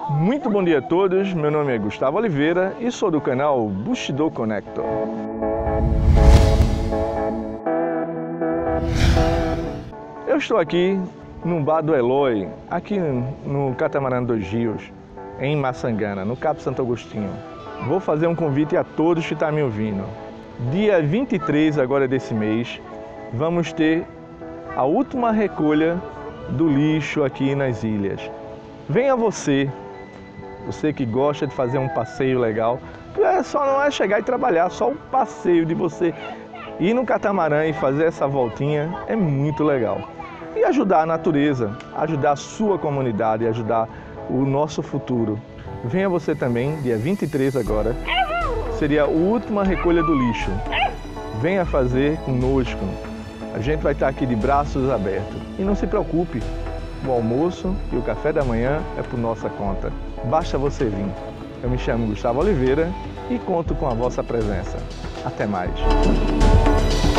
Muito bom dia a todos, meu nome é Gustavo Oliveira e sou do canal Bushido Connector. Eu estou aqui no Bar do Eloy, aqui no Catamarã dos Rios, em Maçangana, no Cabo Santo Agostinho. Vou fazer um convite a todos que estão me ouvindo. Dia 23 agora desse mês, vamos ter a última recolha do lixo aqui nas ilhas. Venha você que gosta de fazer um passeio legal, só não é chegar e trabalhar, só o passeio de você ir no catamarã e fazer essa voltinha é muito legal. E ajudar a natureza, ajudar a sua comunidade, ajudar o nosso futuro. Venha você também, dia 23 agora, seria a última recolha do lixo. Venha fazer conosco. A gente vai estar aqui de braços abertos. E não se preocupe, o almoço e o café da manhã é por nossa conta. Basta você vir. Eu me chamo Gustavo Oliveira e conto com a vossa presença. Até mais.